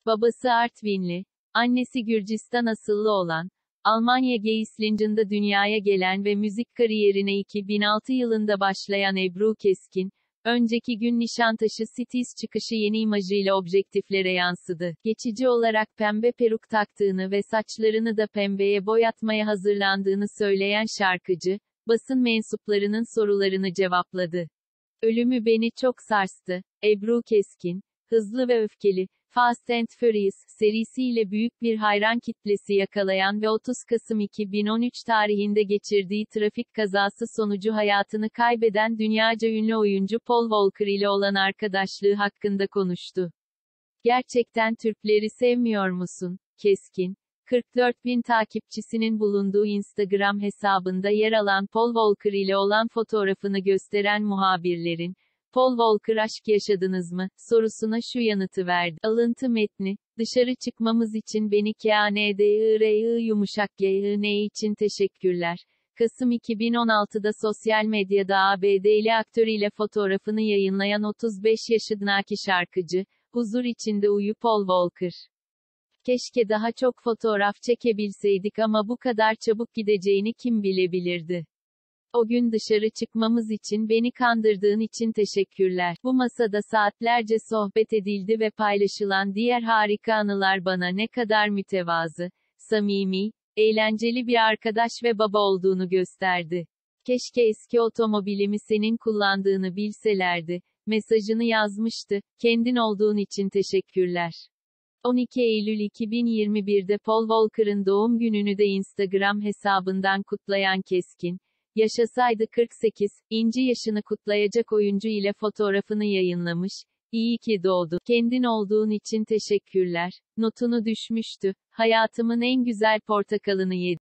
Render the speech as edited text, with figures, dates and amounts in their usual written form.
Babası Artvinli, annesi Gürcistan asıllı olan, Almanya Geislingen'da dünyaya gelen ve müzik kariyerine 2006 yılında başlayan Ebru Keskin, önceki gün Nişantaşı Cities çıkışı yeni imajıyla objektiflere yansıdı. Geçici olarak pembe peruk taktığını ve saçlarını da pembeye boyatmaya hazırlandığını söyleyen şarkıcı, basın mensuplarının sorularını cevapladı. Ölümü beni çok sarstı. Ebru Keskin, Hızlı ve Öfkeli, Fast and Furious serisiyle büyük bir hayran kitlesi yakalayan ve 30 Kasım 2013 tarihinde geçirdiği trafik kazası sonucu hayatını kaybeden dünyaca ünlü oyuncu Paul Walker ile olan arkadaşlığı hakkında konuştu. Gerçekten Türkleri sevmiyor musun? Keskin, 44 bin takipçisinin bulunduğu Instagram hesabında yer alan Paul Walker ile olan fotoğrafını gösteren muhabirlerin, "Paul Walker aşk yaşadınız mı?" sorusuna şu yanıtı verdi. Alıntı metni, dışarı çıkmamız için beni KNDIRI için teşekkürler. Kasım 2016'da sosyal medyada ABD'li aktörüyle fotoğrafını yayınlayan 35 yaşındaki şarkıcı, huzur içinde uyu Paul Walker. Keşke daha çok fotoğraf çekebilseydik ama bu kadar çabuk gideceğini kim bilebilirdi. O gün dışarı çıkmamız için beni kandırdığın için teşekkürler. Bu masada saatlerce sohbet edildi ve paylaşılan diğer harika anılar bana ne kadar mütevazı, samimi, eğlenceli bir arkadaş ve baba olduğunu gösterdi. Keşke eski otomobilimi senin kullandığını bilselerdi. Mesajını yazmıştı. Kendin olduğun için teşekkürler. 12 Eylül 2021'de Paul Walker'ın doğum gününü de Instagram hesabından kutlayan Keskin, yaşasaydı 48. yaşını kutlayacak oyuncu ile fotoğrafını yayınlamış. İyi ki doğdu. Kendin olduğun için teşekkürler. Notunu düşmüştü. Hayatımın en güzel portakalını yedim.